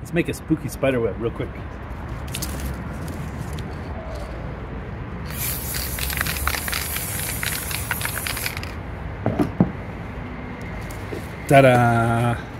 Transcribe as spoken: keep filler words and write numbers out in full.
Let's make a spooky spider web real quick. Ta-da!